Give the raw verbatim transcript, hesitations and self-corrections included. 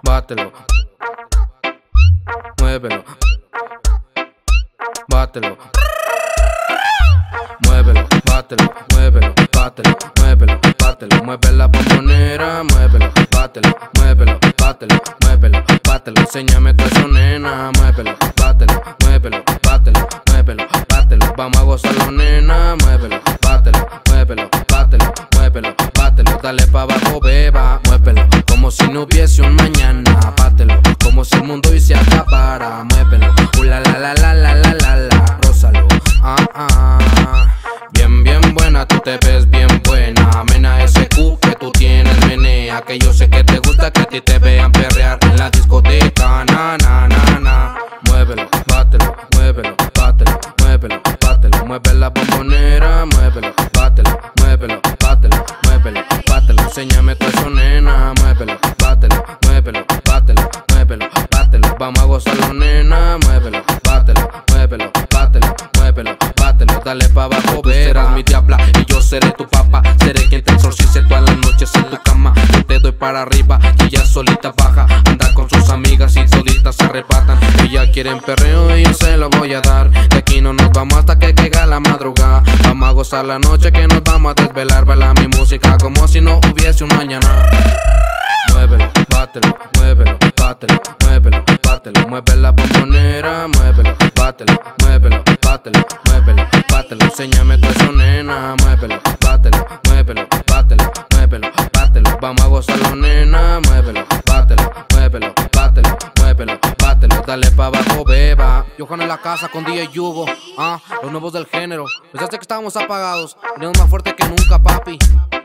bátelo, muévelo, bátelo, muévelo, bátelo, muévelo, bátelo, muévelo, bátelo, mueve la bombonera, muévelo, bátelo, muévelo, bátelo, muévelo, bátelo, enséñame tu eso, nena, muévelo, bátelo, muévelo, bátelo, muévelo, bátelo, vamos a gozarlo, nena, muévelo, bátelo, muévelo, bátelo, muévelo, bátelo, dale pa' abajo, beba, muévelo, como si no hubiese un mañana, bátelo, como si el mundo hoy se acabara, muévelo, uh, la la la la la la la la, rózalo, ah ah, bien bien buena, tú te ves bien buena, mena ese cu que tú tienes, menea, que yo sé que te gusta que a ti te vean perrear en la discoteca, na na na na, muévelo, bátelo, muévelo, bátelo, muévelo, bátelo, mueve la bombonera, muévelo, bátelo, muévelo, bátelo, muévelo, bátelo, enséñame tu eso, nena, muévelo, bátelo, muévelo, bátelo, muévelo, bátelo, vamos a gozarlo, nena, muévelo, bátelo, muévelo, bátelo, muévelo, bátelo, dale pa' abajo, tú serás mi diabla y yo seré tu papá, seré quien te exorcice todas las noches en tu cama, yo te doy para arriba y ella solita baja, anda con sus amigas y solitas se arrebatan, ella quiere perreo y yo se lo voy a dar, de aquí no nos vamos hasta que caiga la madrugada, vamos a gozar la noche que nos vamos a desvelar, baila mi música como si no hubiese un mañana. Muévelo, bátelo, muévelo, bátelo, muévelo, bátelo, mueve la bombonera, muévelo, bátelo, muévelo, bátelo, muévelo, bátelo, enséñame tu eso, nena, muévelo, bátelo, muévelo, bátelo, muévelo, bátelo, vamos a gozarlo, nena, muévelo, bátelo, muévelo, bátelo, muévelo, bátelo, dale pa' abajo, beba. Johan en la casa con D J Yugo, ah, los nuevos del género, pensaste que estábamos apagados, venimos más fuerte que nunca, papi.